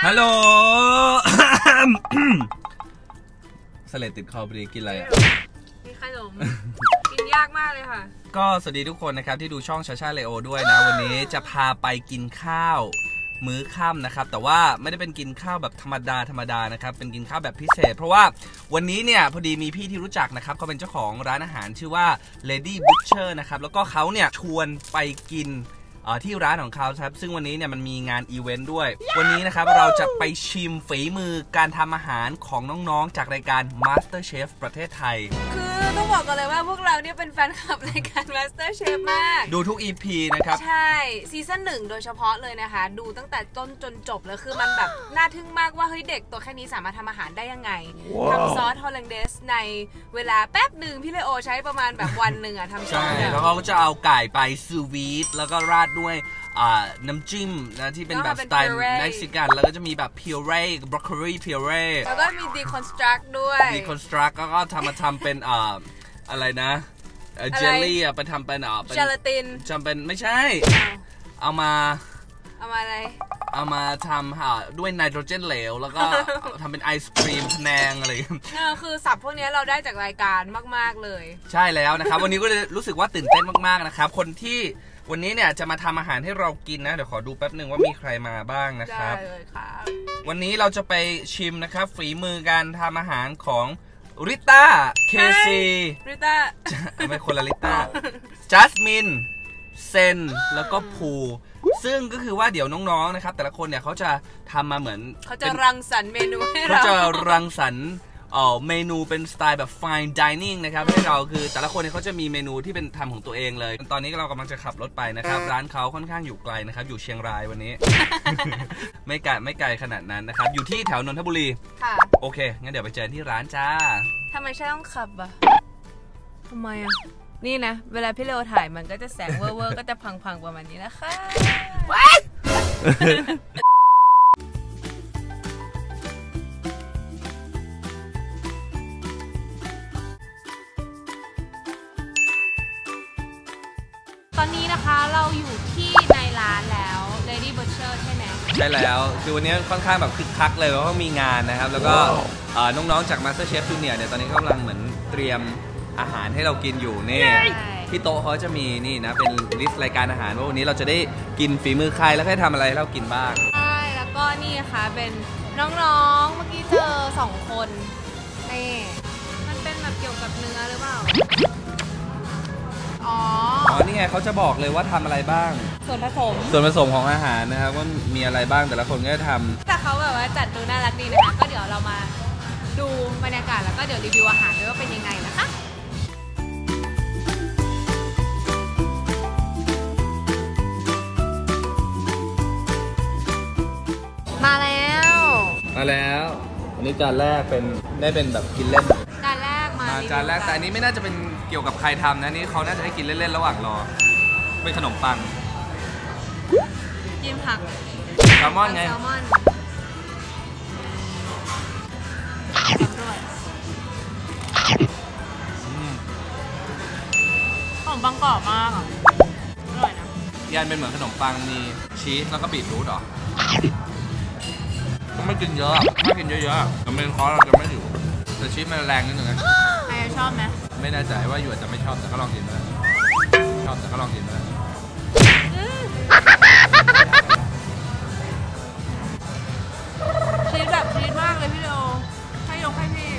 ฮัลโหลสเลดติดคอพอดีกินอะไรอ่ะมีขนมกินยากมากเลยค่ะก็สวัสดีทุกคนนะครับที่ดูช่องชาชาเลโอด้วยนะวันนี้จะพาไปกินข้าวมื้อค่ำนะครับแต่ว่าไม่ได้เป็นกินข้าวแบบธรรมดานะครับเป็นกินข้าวแบบพิเศษเพราะว่าวันนี้เนี่ยพอดีมีพี่ที่รู้จักนะครับเขาเป็นเจ้าของร้านอาหารชื่อว่า Lady Butcher นะครับแล้วก็เขาเนี่ยชวนไปกินที่ร้านของเขาครับซึ่งวันนี้เนี่ยมันมีงานอีเวนต์ด้วยวันนี้นะครับเราจะไปชิมฝีมือการทำอาหารของน้องๆจากรายการ Master Chef ประเทศไทยคือต้องบอกกันเลยว่าพวกเราเนี่ยเป็นแฟนคลับรายการ Master Chef มากดูทุก EP นะครับใช่ซีซั่น1โดยเฉพาะเลยนะคะดูตั้งแต่ต้นจนจบเลยคือมันแบบน่าทึ่งมากว่าเฮ้ยเด็กตัวแค่นี้สามารถทำอาหารได้ยังไงทำซอสฮอลแลนเดสในเวลาแป๊บหนึ่งพี่เลโอใช้ประมาณแบบวันหนึ่งอะทำซอสแล้วเขาก็จะเอาไก่ไปซูวีทแล้วก็ราดด้วยน้ำจิ้มนะที่เป็นแบบสไตล์เม็กซิกันแล้วก็จะมีแบบพิวเร่บรอกโคลีพิวเร่แล้วก็มีดีคอนสตรักด้วยดีคอนสตรักก็ทำเป็นอะไรนะเจลลี่ไปทำเป็นเจลาตินจำเป็นไม่ใช่เอามาอะไรเอามาทำด้วยไนโตรเจนเหลวแล้วก็ทำเป็นไอศครีมพะแนงอะไรคือศัพท์พวกนี้เราได้จากรายการมากๆเลยใช่แล้วนะครับวันนี้ก็เลยรู้สึกว่าตื่นเต้นมากๆนะครับคนที่วันนี้เนี่ยจะมาทำอาหารให้เรากินนะเดี๋ยวขอดูแป๊บหนึ่งว่ามีใครมาบ้างนะครับได้เลยครับวันนี้เราจะไปชิมนะครับฝีมือการทำอาหารของริต้าเคซีริต้าไม่คนละริต้าจัสมินเซนแล้วก็ภูซึ่งก็คือว่าเดี๋ยวน้องๆนะครับแต่ละคนเนี่ยเขาจะทำมาเหมือนเขาจะรังสรรค์เมนูให้เราเขาจะรังสรรค์เมนูเป็นสไตล์แบบ fine dining นะครับให้เราคือแต่ละคนเนี่ยเขาจะมีเมนูที่เป็นทำของตัวเองเลยตอนนี้เรากำลังจะขับรถไปนะครับร้านเขาค่อนข้างอยู่ไกลนะครับอยู่เชียงรายวันนี้ ไม่ไกลขนาดนั้นนะครับอยู่ที่แถวนนทบุรีค่ะโอเคงั้นเดี๋ยวไปเจอที่ร้านจ้าทำไมใช่ต้องขับอ่ะทำไมอ่ะนี่นะเวลาพี่เลวถ่ายมันก็จะแสงเวอร์ก็จะพังๆประมาณนี้นะคะว้ายตอนนี้นะคะเราอยู่ที่ในร้านแล้ว Lady Butcher ใช่ไหมใช่แล้วคือวันนี้ค่อนข้างแบบคึกคักเลยเพราะว่ามีงานนะครับแล้วก็น้องๆจาก Master Chef Junior เนี่ยตอนนี้กำลังเหมือนเตรียมอาหารให้เรากินอยู่นี่ที่โต๊ะเขาจะมีนี่นะเป็นลิสต์รายการอาหารว่าวันนี้เราจะได้กินฝีมือใครแล้วให้ทำอะไรให้เรากินบ้างใช่แล้วก็นี่ค่ะเป็นน้องๆเมื่อกี้เจอ2คนนี่มันเป็นแบบเกี่ยวกับเนื้อหรือเปล่าอ๋อนี่ไงเขาจะบอกเลยว่าทำอะไรบ้างส่วนผสมของอาหารนะครับว่ามีอะไรบ้างแต่ละคนก็จะทำแต่เขาแบบว่าจัดดูน่ารักดีนะคะก็เดี๋ยวเรามาดูบรรยากาศแล้วก็เดี๋ยวรีวิวอาหารด้วยว่าเป็นยังไงนะคะมาแล้วอันนี้จานแรกได้เป็นแบบกินเล่นจานแรกแต่อันนี้ไม่น่าจะเป็นเกี่ยวกับใครทำนะนี่เขาน่าจะให้กินเล่นๆระหว่างรอเป็นขนมปังกินผักแซลมอนไงขนมปังกรอบมากอร่อยนะยันเป็นเหมือนขนมปังมีชีสแล้วก็บีทรูทหรอไม่กินเยอะไม่กินเยอะๆแต่เมนคอร์สเราจะไม่อยู่แต่ชีสมันแรงนิดนึงนะใครชอบไหมไม่แน่ใจว่าอยู่อาจจะไม่ชอบแต่ก็ลองกินนะชอบแต่ก็ลองกินนะชีสแบบชีสมากเลยพี่โดให้ยกให้พี่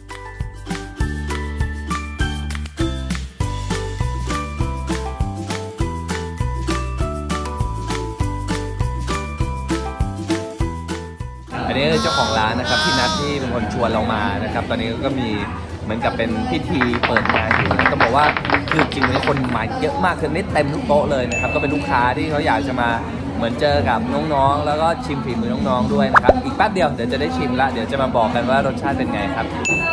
อันนี้เจ้าของร้านนะครับพี่นัทที่เป็นคนชวนเรามานะครับตอนนี้ก็มีเหมือนกับเป็นพิธีเปิดงานอยู่นะต้องบอกว่าคือจริงๆคนมาเยอะมากคือนี่เต็มทุกโต๊ะเลยนะครับก็เป็นลูกค้าที่เขาอยากจะมาเหมือนเจอกับน้องๆแล้วก็ชิมฝีมือน้องๆด้วยนะครับอีกแป๊บเดียวเดี๋ยวจะได้ชิมละเดี๋ยวจะมาบอกกันว่ารสชาติเป็นไงครับ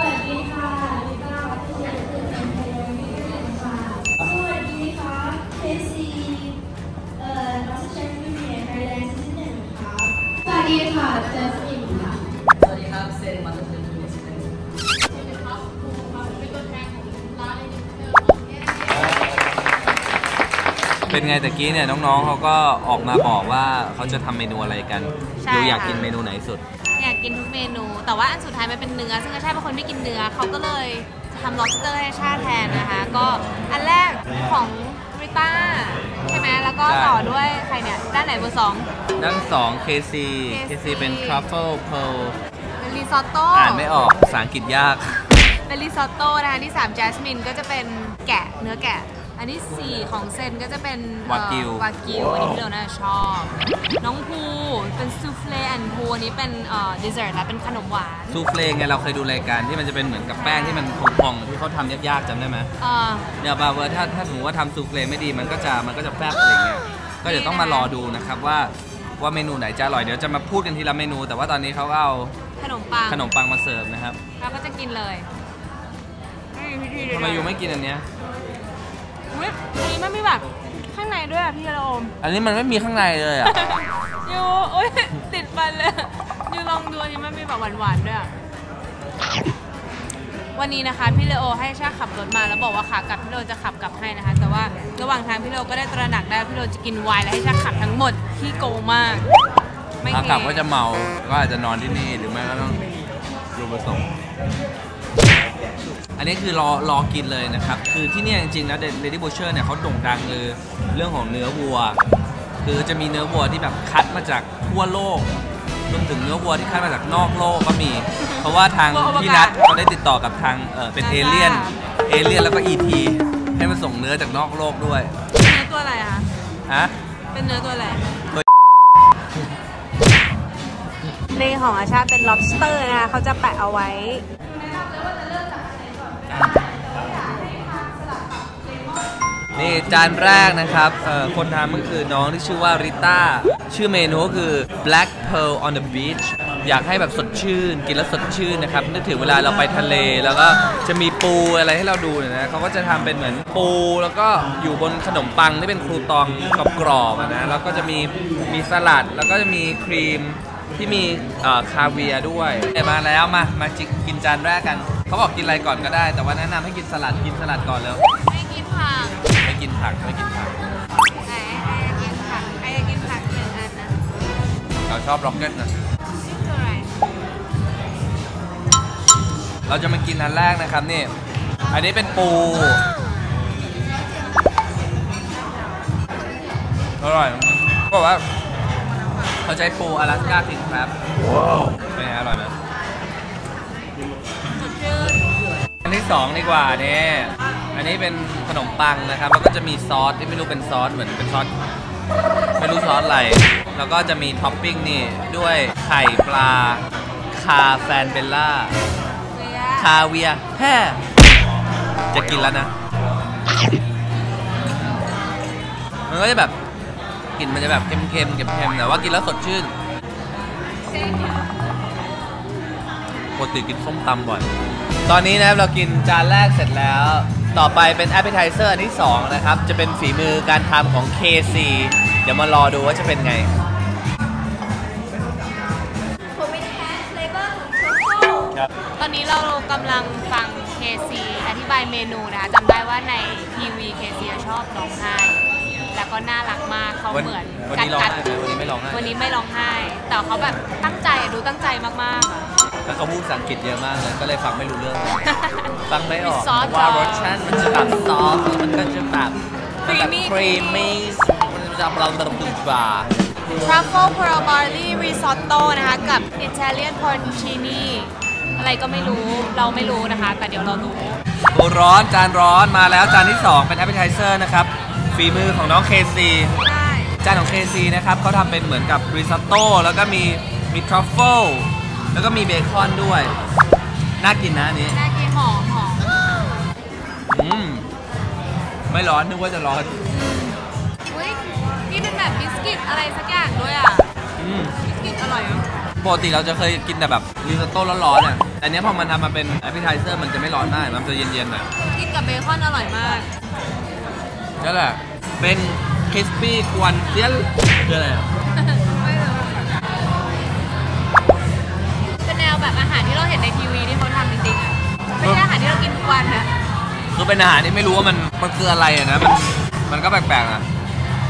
สวัสดีค่ะเจสมินค่ะสวัสดีครับเซนมาสเตอร์จูเนียร์เป็นไงตะกี้เนี่ยน้องๆเขาก็ออกมาบอกว่าเขาจะทำเมนูอะไรกันใช่ดูอยากค่ะกินเมนูไหนสุดอยากกินทุกเมนู แต่ว่าอันสุดท้ายมันเป็นเนื้อซึ่งอาชาเป็นคนไม่กินเนื้อเขาก็เลยทำ lobster ให้ชาแทนนะคะ ก็อันแรกของริต้าใช่ไหมแล้วก็ใช่ต่อด้วยใครเนี่ยด้านไหนเบอร์สองด้าน2 KC เป็น truffle pearl เป็นริซอตโต้อ่านไม่ออกภาษาอังกฤษยากเป็นริซอตโต้นะคะที่3 jasmine ก็จะเป็นแกะเนื้อแกะ อันที่4ของเซนก็จะเป็นวากิววากิวอันนี้พี่เราน่าจะชอบน้องภูเป็นซูเฟลแอนภูอันนี้เป็นเดสเซอร์และเป็นขนมหวานซูเฟลไงเราเคยดูรายการที่มันจะเป็นเหมือนกับแป้งที่มันพองๆที่เขาทำยากๆจำได้ไหม เนี่ยบาเวอร์ถ้าสมมติว่าทำซูเฟลไม่ดีมันก็จะแฟบอะไรเงี้ยก็เดี๋ยวต้องมารอดูนะครับว่าเมนูไหนจะอร่อยเดี๋ยวจะมาพูดกันทีละเมนู แต่ว่าตอนนี้เขาเอาขนมปังขนมปังมาเสิร์ฟนะครับเราก็จะกินเลยทำไมยูไม่กินอันเนี้ยอุ๊ยอันนี้มันมีแบบข้างในด้วยอ่ะพี่ละอมอันนี้มันไม่มีข้างในเลยอ่ะยูโอ๊ยติดฟันเลยยูลองดูอันนี้มันมีแบบหวานๆด้วยอะวันนี้นะคะพี่เลโอให้ชาขับรถมาแล้วบอกว่าขากลับพี่เลโอจะขับกลับให้นะคะ แต่ว่าระหว่างทางพี่เลโอก็ได้ตระหนักได้ว่าพี่เลโอจะกินไวน์และให้ชาขับทั้งหมดที่โกงมากไม่ถ้าเทกลับก็จะเมาก็อาจจะนอนที่นี่หรือไม่ก็ต้องรูปส่งอันนี้คือรอกินเลยนะครับคือที่นี่จริงๆแล้ว Lady Butcher เนี่ยเขาโด่งดังเลยเรื่องของเนื้อวัวคือจะมีเนื้อวัวที่แบบคัดมาจากทั่วโลกรวมถึงเนื้อวัวที่คัดมาจากนอกโลกก็มี เพราะว่าทางพี่นัทเขาได้ติดต่อกับทางเป็นเอเลี่ยนแล้วก็ ET ให้มาส่งเนื้อจากนอกโลกด้วยเนื้อตัวอะไรคะฮะเป็นเนื้อตัวอะไรในของอาชาเป็น lobster นะคะเขาจะแปะเอาไว้นี่จานแรกนะครับคนทำก็คือน้องที่ชื่อว่าริต้าชื่อเมนูก็คือ Black Pearl on the Beach อยากให้แบบสดชื่นกินแล้วสดชื่นนะครับนึกถึงเวลาเราไปทะเลแล้วก็จะมีปูอะไรให้เราดูนะเขาก็จะทำเป็นเหมือนปูแล้วก็อยู่บนขนมปังที่เป็นครูตองกรอบๆนะแล้วก็จะมีสลัดแล้วก็จะมีครีมที่มีคาเวียร์ด้วยมาแล้วมากินจานแรกกันเขาบอกกินอะไรก่อนก็ได้แต่ว่าแนะนำให้กินสลัดก่อนเลยไม่กินผักไม่กินผักไหนใครอยากกินผักใครอยากกินผักหนึ่งอันนะเราชอบร็อกเก็ตนะนี่คืออะไรเราจะมากินอันแรกนะครับนี่อันนี้เป็นปูอร่อยก็บอกว่าเขาใช้ปูอลาสก้าคิงครับเป็นไงอร่อยไหมสดชื่นอันที่2ดีกว่าเนี่ยอันนี้เป็นขนมปังนะครับแล้วก็จะมีซอสที่ไม่รู้เป็นซอสเหมือนเป็นซอสไม่รู้ซอสอะไรแล้วก็จะมีท็อปปิ้งนี่ด้วยไข่ปลาคาแฟนเบลล่าคาเวียแฮ่จะกินแล้วนะมันก็จะแบบกลิ่นมันจะแบบเค็มๆแต่ว่ากินแล้วสดชื่นปกติกินส้มตำบ่อยตอนนี้นะครับเรากินจานแรกเสร็จแล้วต่อไปเป็น appetizer อันที่2นะครับจะเป็นฝีมือการทำของ KC เดี๋ยวมารอดูว่าจะเป็นไงตอนนี้เรากำลังฟัง KC อธิบายเมนูนะคะจำได้ว่าในทีวี KC ชอบร้องไห้แล้วก็น่ารักมากเขาเหมือนวันนี้ร้องไห้ไหมวันนี้ไม่ร้องไห้วันนี้ไม่ร้องไห้แต่เขาแบบตั้งใจดูตั้งใจมากๆอะแล้วเขาพูดภาษาอังกฤษเยอะมากเลยก็เลยฟังไม่รู้เรื่อง ฟังไม่ออกซอสว่ารสชาติมันจะแบบซอสแล้วมันก็จะแบบ Creamy ครีมมี่มันจะเราตรงกว่า Truffle Pearl Barley Risotto นะคะกับ Italian Porcini อะไรก็ไม่รู้เราไม่รู้นะคะแต่เดี๋ยวเรารู้โอ้ร้อนจานร้อนมาแล้วจานที่2เป็น appetizer นะครับฝีมือของน้อง KC ใช่จานของ KC นะครับเขาทำเป็นเหมือนกับริซอตโต้แล้วก็มีทรัฟเฟิลแล้วก็มีเบคอนด้วยน่ากินนะอันนี้น่ากินหอมไม่ร้อนนึกว่าจะร้อนอุ้ยนี่เป็นแบบบิสกิตอะไรสักอย่างด้วยอ่ะบิสกิตอร่อยอ่ะปกติเราจะเคยกินแต่แบบริซอตโต้ร้อนๆอ่ะแต่เนี้ยพอมันทำมาเป็น appetizer มันจะไม่ร้อนมากมันจะเย็นๆหน่อยกินกับเบคอนอร่อยมากนั่นแหละเป็นคริสปี้กวนเซียนคืออะไรไม่รู้เป็นแนวแบบอาหารที่เราเห็นในทีวีที่เขาทำจริงๆอ่ะไม่ใช่อาหารที่เรากินทุกวันนะคือเป็นอาหารที่ไม่รู้ว่ามันคืออะไรอ่ะนะมันก็แปลกๆอ่ะ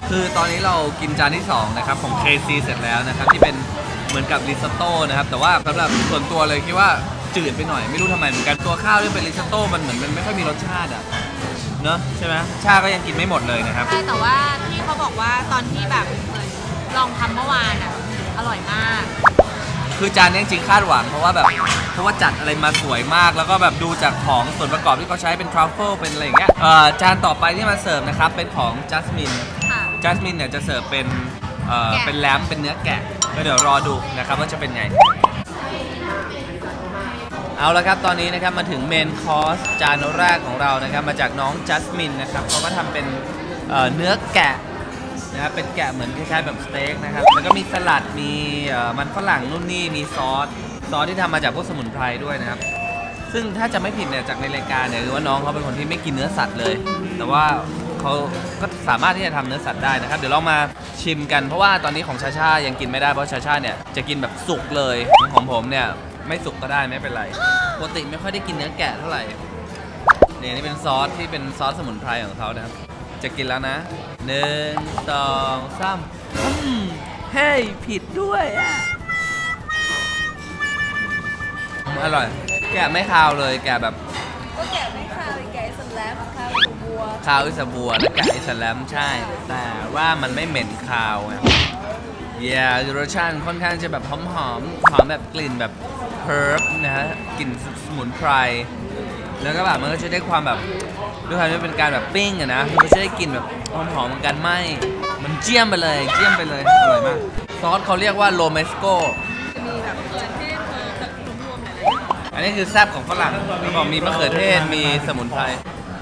คือตอนนี้เรากินจานที่2นะครับของ KC เสร็จแล้วนะครับที่เป็นเหมือนกับริซอตโต้นะครับแต่ว่าสำหรับส่วนตัวเลยคิดว่าจืดไปหน่อยไม่รู้ทำไมเหมือนกันตัวข้าวที่เป็นริซอตโต้มันเหมือนมันไม่ค่อยมีรสชาติอ่ะเนอะใช่ไหมชาก็ยังกินไม่หมดเลยนะครับใช่แต่ว่าที่เขาบอกว่าตอนที่แบบเหมือนลองทำเมื่อวานอ่ะอร่อยมากคือจานนี้จริงคาดหวังเพราะว่าจัดอะไรมาสวยมากแล้วก็แบบดูจากของส่วนประกอบที่เขาใช้เป็นทรัฟเฟิลเป็นอะไรอย่างเงี้ยจานต่อไปที่มาเสิร์ฟนะครับเป็นของจัสมินเนี่ยจะเสิร์ฟเป็นแลมเป็นเนื้อแกะก็เดี๋ยวรอดูนะครับว่าจะเป็นไงเอาละครับตอนนี้นะครับมาถึงเมนคอร์สจานแรกของเรานะครับมาจากน้องจัสมินนะครับเขาก็ทำเป็นเนื้อแกะนะครับเป็นแกะเหมือนคล้ายๆแบบสเต็กนะครับแล้วก็มีสลัดมีมันฝรั่งนู่นนี่มีซอสที่ทำมาจากพวกสมุนไพรด้วยนะครับซึ่งถ้าจะไม่ผิดเนี่ยจากในรายการเนี่ยคือว่าน้องเขาเป็นคนที่ไม่กินเนื้อสัตว์เลยแต่ว่าเขาก็สามารถที่จะทำเนื้อสัตว์ได้นะครับเดี๋ยวเรามาชิมกันเพราะว่าตอนนี้ของชาชายังกินไม่ได้เพราะชาชาเนี่ยจะกินแบบสุกเลยของผมเนี่ยไม่สุกก็ได้ไม่เป็นไรปกติไม่ค่อยได้กินเนื้อแกะเท่าไหร่เนี่ยนี่เป็นซอสที่เป็นซอสสมุนไพรของเขานะครับจะกินแล้วนะ1 2 3เฮ้ยผิดด้วยอ่ะอร่อยแกะไม่คาวเลยแกะแบบก็แกะไม่คาวแกะอิสแลมคาวอิสบัวและแกะอิสแลมใช่แต่ว่ามันไม่เหม็นคาวไงรสชาติค่อนข้างจะแบบหอมแบบกลิ่นแบบเฮิร์บนะฮะกลิ่นสมุนไพรแล้วก็แบบมันก็จะได้ความแบบด้วยความที่เป็นการแบบปิ้งอะนะมันก็จะได้กลิ่นแบบหอมๆเหมือนกันไม่มันเจี่ยมไปเลยอร่อยมากซอสเขาเรียกว่าโรเมสโกมีแบบมะเขือเทศแบบรวมๆหลายอันนี้คือแซ่บของฝรั่งแล้วก็มีมะเขือเทศมีสมุนไพร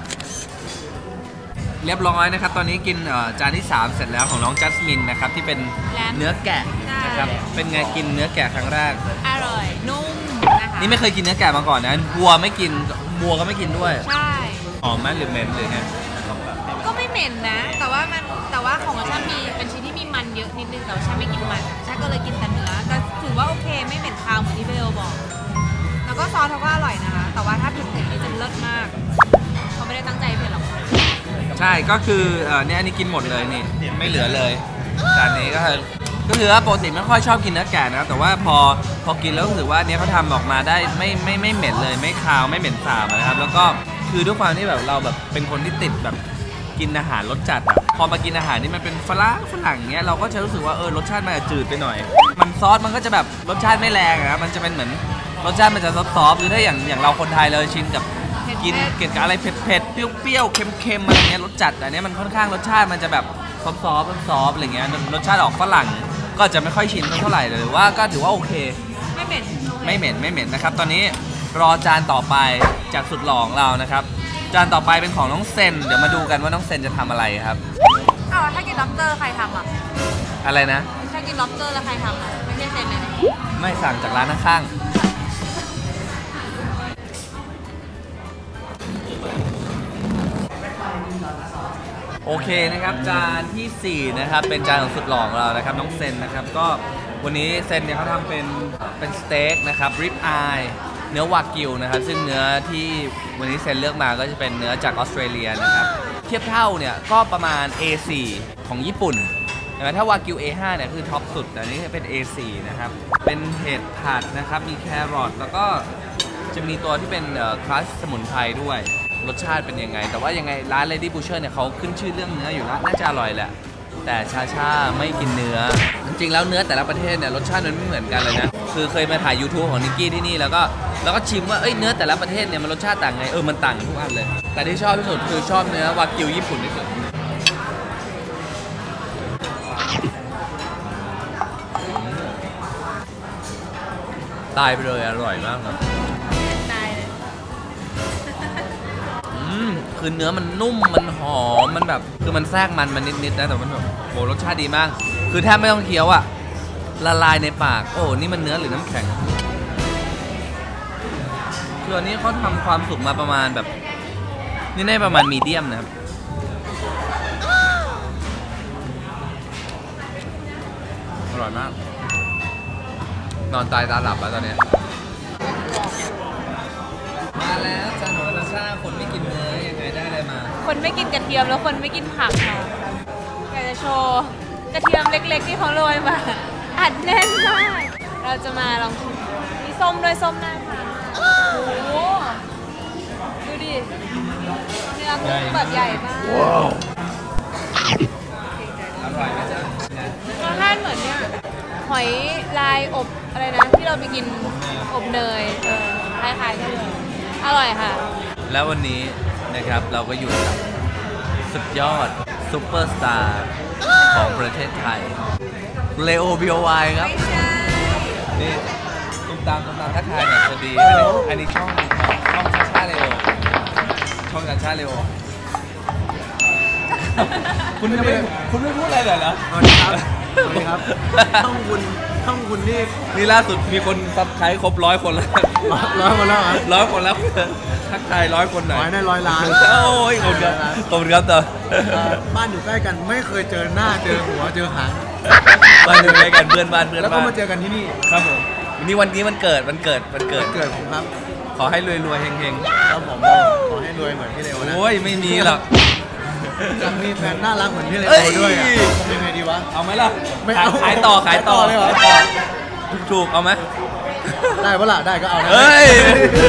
เรียบร้อยนะครับตอนนี้กินจานที่3เสร็จแล้วของน้องจัสมินนะครับที่เป็นเนื้อแกะนะครับเป็นไงกินเนื้อแกะครั้งแรกอร่อยนุ่มนะคะนี่ไม่เคยกินเนื้อแกะมาก่อนนะวัวไม่กินวัวก็ไม่กินด้วยใช่หอมไหมหรือเหม็นหรือไงก็ไม่เหม็นนะแต่ว่าของชามีเป็นชิ้นที่มีมันเยอะนิดนึงแต่ชาไม่กินมันชาก็เลยกินแต่เนื้อแต่ถือว่าโอเคไม่เหม็นคาวเหมือนที่เบลบอกแล้วก็ซอสเขาก็อร่อยนะคะแต่ว่าถ้าเผ็ดๆนี่จะเลิศมากเขาไม่ได้ตั้งใจเผ็ดหรอกใช่ก็คือเนี่ยอันนี้กินหมดเลยนี่ไม่เหลือเลยจานนี้ก็คือว่าปกติไม่ค่อยชอบกินเนื้อแกะนะแต่ว่าพอกินแล้วรู้สึกว่าเนี้ยเขาทำออกมาได้ไม่เหม็นเลยไม่คาวไม่เหม็นสาบนะครับแล้วก็คือด้วยความที่แบบเราแบบเป็นคนที่ติดแบบกินอาหารรสจัดอะพอมากินอาหารที่มันเป็นฝรั่งเนี้ยเราก็จะรู้สึกว่ารสชาติมันจืดไปหน่อยมันซอสมันก็จะแบบรสชาติไม่แรงนะมันจะเป็นเหมือนรสชาติมันจะซอฟๆหรือถ้าอย่างเราคนไทยเลยชินกับกินเกี่ยวกับอะไรเผ็ดๆเปรี้ยวๆเค็มๆอะไรเงี้ยรสจัดอันนี้มันค่อนข้างรสชาติมันจะแบบซอฟอะไรเงี้ยรสชาติออกฝรั่งก็จะไม่ค่อยชินเท่าไหร่เลยว่าก็ถือว่าโอเคไม่เหม็นนะครับตอนนี้รอจานต่อไปจากสุดหล่อของเรานะครับจานต่อไปเป็นของน้องเซนเดี๋ยวมาดูกันว่าน้องเซนจะทำอะไรครับถ้ากินล็อบสเตอร์ใครทำอ่ะอะไรนะถ้ากินล็อบสเตอร์แล้วใครทำอ่ะไม่ใช่เซนเลยไม่สั่งจากร้านข้างโอเคนะครับจานที่4นะครับเป็นจานของสุดหล่อของเรานะครับน้องเซนนะครับก็วันนี้เซนเนี่ยเขาทำเป็นสเต็กนะครับริบอายเนื้อวากิวนะครับซึ่งเนื้อที่วันนี้เซนเลือกมาก็จะเป็นเนื้อจากออสเตรเลียนะครับเทียบเท่าเนี่ยก็ประมาณ A4 ของญี่ปุ่นแต่ถ้าวากิว A5 เนี่ยคือท็อปสุดแต่นี้เป็น A4 นะครับเป็นเห็ดผัดนะครับมีแครอทแล้วก็จะมีตัวที่เป็นคลัชสมุนไพรด้วยรสชาติเป็นยังไงแต่ว่ายังไงร้าน Lady Butcher เนี่ยเขาขึ้นชื่อเรื่องเนื้ออยู่แล้วน่าจะอร่อยแหละแต่ชาไม่กินเนื้อจริงๆแล้วเนื้อแต่ละประเทศเนี่ยรสชาติมันไม่เหมือนกันเลยนะคือเคยมาถ่าย YouTube ของนิกกี้ที่นี่แล้วก็ชิมว่าเนื้อแต่ละประเทศเนี่ยมันรสชาติต่างไงมันต่างทุกอันเลยแต่ที่ชอบที่สุดคือชอบเนื้อวากิวญี่ปุ่นที่สุดตายไปเลยอร่อยมากครับคือเนื้อมันนุ่มมันหอมมันแบบคือมันแทรกมันนิดนะแต่มันแบบโหรสชาติดีมากคือแทบไม่ต้องเคี้ยวอะละลายในปากนี่มันเนื้อหรือน้ำแข็งคืออันนี้เขาทำความสุกมาประมาณแบบนี่ได้ประมาณมีเดียมนะครับอร่อยมากนอนตายตาหลับแล้วตอนนี้มาแล้วจานของนาชาคนไม่กินเนื้อยังไงได้อะไรมาคนไม่กินกระเทียมแล้วคนไม่กินผักค่ะอยากจะโชว์กระเทียมเล็กๆที่เขาโรยมาอัดแน่นมาก เราจะมาลองชิมมีส้มด้วยส้มน่าทานโอ้โหดูดิเนื้อกุ้งแบบใหญ่มากอร่อยไหมจ๊ะรสชาติเหมือนเนี่ยหอยลายอบอะไรนะที่เราไปกินอบเนยคล้ายๆกันเลยอร่อยค่ะแล้ววันนี้นะครับเราก็อยู่กับสุดยอดซุปเปอร์สตาร์ของประเทศไทยเลโอ BOY ครับนี่ตุ้มตามทักทายหน่อยสวัสดีอันนี้ช่องชาชาเลโอช่องชาชาเลโอคุณไม่พูดอะไรเลยเหรอสวัสดีครับช่องคุณนี่ล่าสุดมีคนซับสไครต์ครบ100 คนแล้ว 100 คนแล้ว 100 คนแล้วทักทาย100 คนหน่อยได้100 ล้านโอ้ยขอบคุณครับต่อบ้านอยู่ใกล้กันไม่เคยเจอหน้าเจอหัวเจอหางบ้านอยู่ใกล้กันเพื่อนบ้านแล้วก็มาเจอกันที่นี่ครับผมวันนี้วันเกิดผมครับขอให้รวยๆเฮงๆครับผมขอให้รวยเหมือนพี่เลโอนะโอ้ยไม่มีหรอกจะมีแฟนน่ารักเหมือนพี่เลโอด้วยยังไงดีวะเอาไหมล่ะไม่เอาขายต่อเลยเหรอถูกเอาไหมได้ปะล่ะได้ก็เอาเฮ้ย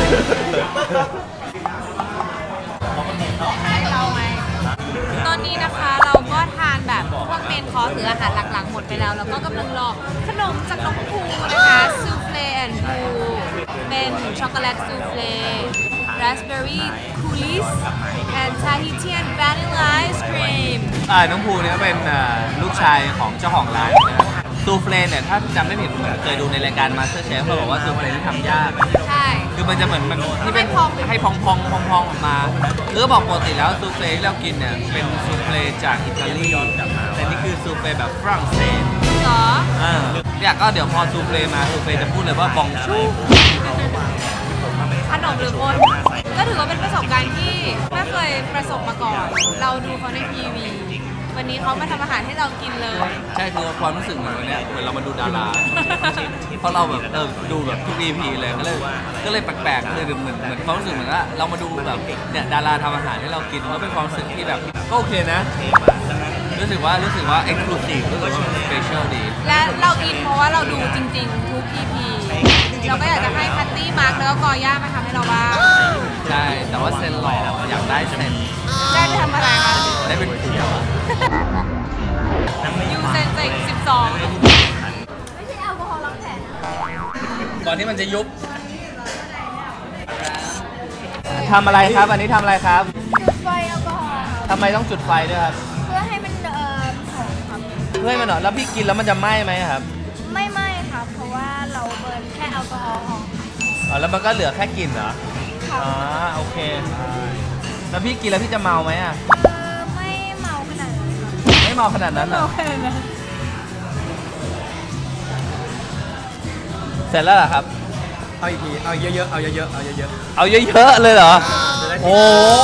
ตอนนี้นะคะเราก็ทานแบบพวกเมนคอร์สหรืออาหารหลักๆหมดไปแล้วแล้วก็กำลังรอขนมจากน้องภูนะคะซูเฟลแอนด์ภูเป็นช็อกโกแลตซูเฟลราสเบอร์รี่คูลิสแอนด์ทาฮิเทียนวานิลลาไอศครีมน้องภูเนี่ยเป็นลูกชายของเจ้าของร้านนะซูเฟลเนี่ยถ้าจำไม่ผิดเคยดูในรายการมาสเตอร์เชฟเขาบอกว่าซูเฟลที่ทำยากใช่คือมันจะเหมือนมันที่เป็นให้พองออกมาคือบอกปกติแล้วซูเฟลที่เรากินเนี่ยเป็นซูเฟลจากอิตาลีแต่นี่คือซูเฟลแบบฝรั่งเศสเหรอเนี่ยก็เดี๋ยวพอซูเฟลมาซูเฟลจะพูดเลยว่าบองชูขนมหรือคนก็ถือว่าเป็นประสบการณ์ที่ไม่เคยประสบมาก่อนเราดูเขาในทีวีวันนี้เขามาทำอาหารให้เรากินเลยใช่คือความรู้สึกเหมือนวันนี้เหมือนเรามาดูดาราเพราะเราแบบดูแบบทุก EP เลยก็เลยแปลกๆเลยเหมือนความรู้สึกเหมือนว่าเรามาดูแบบเนี่ยดาราทำอาหารให้เรากินแล้วเป็นความรู้สึกที่แบบก็โอเคนะรู้สึกว่าexclusive รู้สึกว่า special ดีและเราอินเพราะว่าเราดูจริงๆทุก EP เราก็อยากจะให้คัตตี้มาร์คแล้วก็กอย่ามาทำให้เราบ้างใช่แต่ว่าเซนหล่ออยากได้เซนได้ไปทำอะไรคะได้เป็นผัวยูเซนจาก12ไม่ใช่แอลกอฮอล์ล้างแผลก่อนที่มันจะยุบทำอะไรครับอันนี้ทำอะไรครับจุดไฟแอลกอฮอล์ทำไมต้องจุดไฟด้วยครับเพื่อให้มันหอมครับเพื่อให้มันหอมแล้วพี่กินแล้วมันจะไหม้ไหมครับไม่ไหม้ครับเพราะว่าเราเบิร์นแค่แอลกอฮอล์อ๋อแล้วมันก็เหลือแค่กลิ่นเหรออ๋อโอเคแล้วพี่กินแล้วพี่จะเมาไหมอ่ะไม่เมาขนาดนั้นไม่เมาขนาดนั้นเหรอเสร็จแล้วเหรอครับเอาอีกทีเอาเยอะๆเอาเยอะๆเลยเหรอโอ้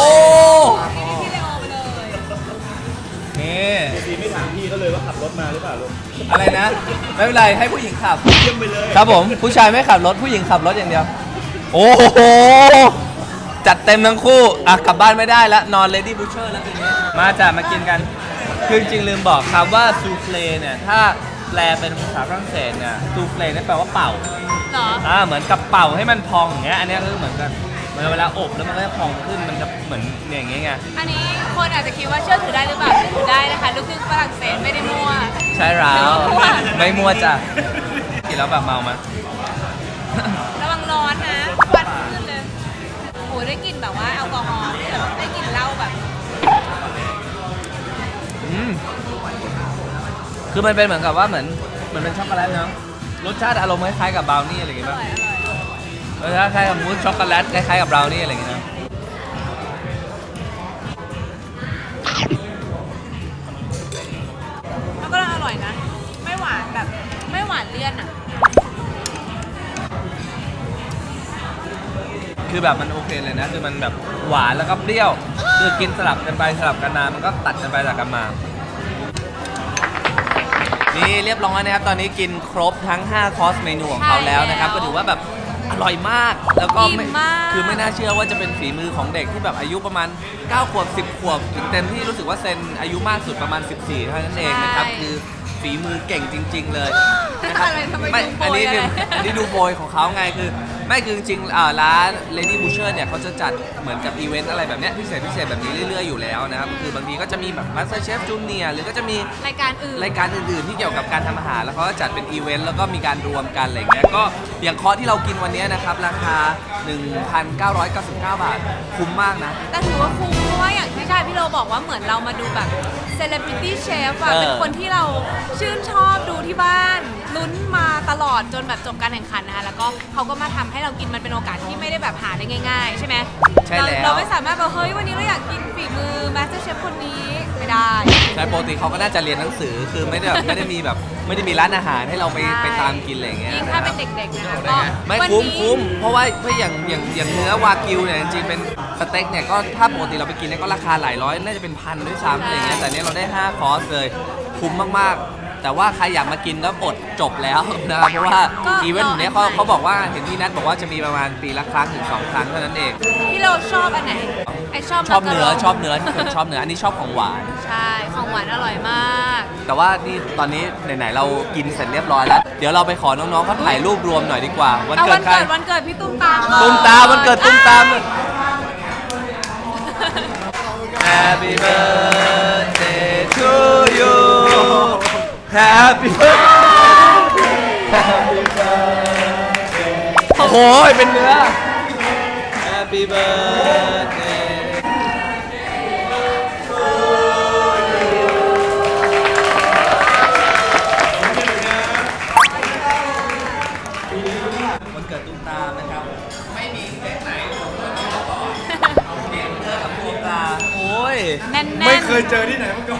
นี่พี่ไม่ถามพี่ก็เลยว่าขับรถมาหรือเปล่าลูกอะไรนะไม่เป็นไรให้ผู้หญิงขับเยี่ยมไปเลยครับผมผู้ชายไม่ขับรถผู้หญิงขับรถอย่างเดียวโอ้โหจัดเต็มทั้งคู่กลับบ้านไม่ได้แล้วนอน Lady Butcher แล้วทีนี้มาจ้ะมากินกันคือจริงลืมบอกครับว่าซูเฟลเนี่ยถ้าแปลเป็นภาษาฝรั่งเศสเนี่ยซูเฟลนี่แปลว่าเป่าเหรอเหมือนกับเป่าให้มันพองอย่างเงี้ยอันนี้คือเหมือนกันเวลาอบแล้วมันก็จะพองขึ้นมันจะเหมือนอย่างเงี้ยไงอันนี้คนอาจจะคิดว่าเชื่อถือได้หรือเปล่าเชื่อถือได้นะคะลูกครึ่งฝรั่งเศสไม่ได้มั่วใช่แล้วไม่มั่วจ้ะกินแล้วแบบเมาไหมระวังร้อนนะควันขึ้นเลยโอ้ได้กลิ่นแบบว่าแอลกอฮอล์ได้กลิ่นเหล้าแบบคือมันเป็นเหมือนกับว่าเหมือนเป็นช็อกโกแลตเนาะรสชาติอารมณ์คล้ายๆกับบราวนี่อะไรอย่างเงี้ยป่ะรสชาติคล้ายกับมูสช็อกโกแลตคล้ายๆกับบราวนี่อะไรอย่างเงี้ยนะแล้วก็อร่อยนะไม่หวานแบบไม่หวานเลี่ยนอ่ะคือแบบมันโอเคเลยนะคือมันแบบหวานแล้วก็เปรี้ยวคือกินสลับกันไปสลับกันมามันก็ตัดกันไปตัดกันมานี่เรียบร้อยนะครับตอนนี้กินครบทั้ง5คอร์สเมนูของเขาแล้วนะครับก็ถือว่าแบบออร่อยมากแล้วก็อิ่มมากคือไม่น่าเชื่อว่าจะเป็นฝีมือของเด็กที่แบบอายุประมาณ9 ขวบ 10 ขวบเต็มที่รู้สึกว่าเซนอายุมากสุดประมาณ14เท่านั้นเองนะครับคือฝีมือเก่งจริงๆเลยนะครับอะไรทำไมไม่ดูโปรอันยนี้อะไรอันนี้ดูโบยของเขาไงคือไม่คือจริงๆร้าน Lady Butcher เนี่ยเขาจะจัดเหมือนกับอีเวนต์อะไรแบบเนี้ยพิเศษแบบนี้เรื่อยๆอยู่แล้วนะครับคือบางทีก็จะมีแบบ Master Chef Junior หรือก็จะมีรายการอื่นๆที่เกี่ยวกับการทำอาหารแล้วเขาก็จัดเป็นอีเวนต์แล้วก็มีการรวมกันอะไรอย่างเงี้ยก็อย่างคอร์สที่เรากินวันนี้นะครับราคา 1,999 บาทคุ้มมากนะแต่ถือว่าคุ้มเพราะว่าอย่างที่ชายพี่โรบอกว่าเหมือนเรามาดูแบบ Celebrity Chef อะเป็นคนที่เราชื่นชอบดูที่บ้านลุ้นมาตลอดจนแบบจบการแข่งขันนะคะแล้วก็เขาก็มาทำให้เรากินมันเป็นโอกาสที่ไม่ได้แบบหาได้ง่ายๆใช่ไหมใช่แล้วเราไม่สามารถแบบเฮ้ยวันนี้เราอยากกินฝีมือ Master Chef คนนี้ไม่ได้ใช่ปกติเขาก็น่าจะเรียนหนังสือคือไม่ได้มีร้านอาหารให้เราไปตามกินอะไรอย่างเงี้ยยิ่งถ้าเป็นเด็กๆนะคะก็ไม่วันคุ้มนี้คุ้มเพราะว่าอย่างเนื้อวากิวเนี่ยจริงๆเป็นสเต็กเนี่ยก็ถ้าปกติเราไปกินเนี่ยก็ราคาหลายร้อยน่าจะเป็นพันด้วยซ้ำอะไรอย่างเงี้ยแต่เนี้ยเราได้5 คอร์สเลยคุ้มมากๆแต่ว่าใครอยากมากินก็อดจบแล้วนะครับเพราะว่าอีเวนต์เนี้ยเขาบอกว่าเห็นพี่นัทบอกว่าจะมีประมาณปีละครั้งถึง2 ครั้งเท่านั้นเองพี่โรชอบอันไหนไอชอบเนื้อมักกะโรชอบเนื้อที่คนชอบเนื้ออันนี้ชอบของหวานใช่ของหวานอร่อยมากแต่ว่านี่ตอนนี้ไหนๆเรากินเสร็จเรียบร้อยแล้วเดี๋ยวเราไปขอน้องๆเขาถ่ายรูปรวมหน่อยดีกว่าวันเอาเกิวัดนใครเกิดพี่ตุ้มตามก่อนตุ้มตามวันเกิดตุ้มตาม Happy birthday to you Happy birthday โอ้โหเป็นเนื้อ Happy birthdayวันเกิดตุ้มตามนะครับไม่มีเค้กไหนผมเลยไม่รู้ก่อนเค้กเนื้อกับตุ้มตาโอ้ยแน่นๆไม่เคยเจอที่ไหนมาก่อน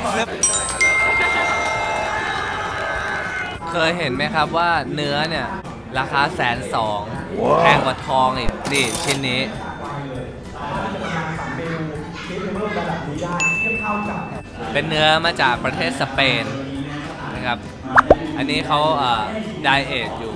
เคยเห็นไหมครับว่าเนื้อเนี่ยราคา120,000แพงกว่าทองอีกนี่ชิ้นนี้เป็นเนื้อมาจากประเทศสเปนนะครับอันนี้เขาไดเอทอยู่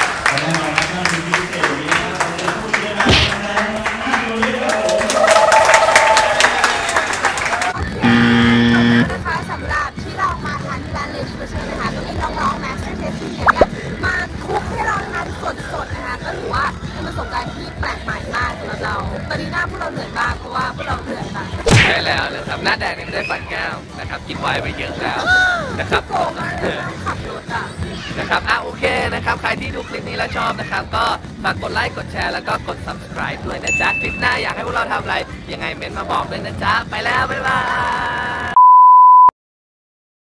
นะคะสำหรับที่เรามาทานที่ร้านเลดี้บูเชอร์นะคะก็มีน้องๆแมสเตอร์เชฟที่เนี่ยมาคุกให้เราทานสดๆนะคะก็ถือว่าเป็นประสบการณ์ที่แปลกใหม่มากสำหรับเราตอนนี้หน้าพวกเราเหนื่อยมากเพราะว่าพวกเราเหนื่อยมากใช่แล้วนะครับหน้าแดงนี่ไม่ได้ปั่นแก้วนะครับกินไวน์ไปเยอะแล้วนะครับขับรถอ่ะนะครับโอเคนะครับใครที่ดูคลิปนี้แล้วชอบนะครับก็ฝากกดไลค์กดแชร์แล้วก็กด subscribe ด้วยนะจ๊ะคลิปหน้าอยากให้พวกเราทำอะไรยังไงเม้นต์มาบอกด้วยนะจ๊ะไปแล้วบ๊ายบาย